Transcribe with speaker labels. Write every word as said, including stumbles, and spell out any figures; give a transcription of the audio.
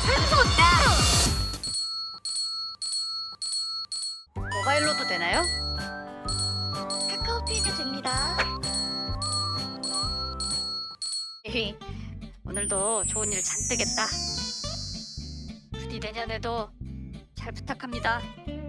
Speaker 1: 모바일로도 되나요?
Speaker 2: 카카오페이도 됩니다.
Speaker 1: 에이, 오늘도 좋은 일 잔뜩 했다. 부디 내년에도 잘 부탁합니다.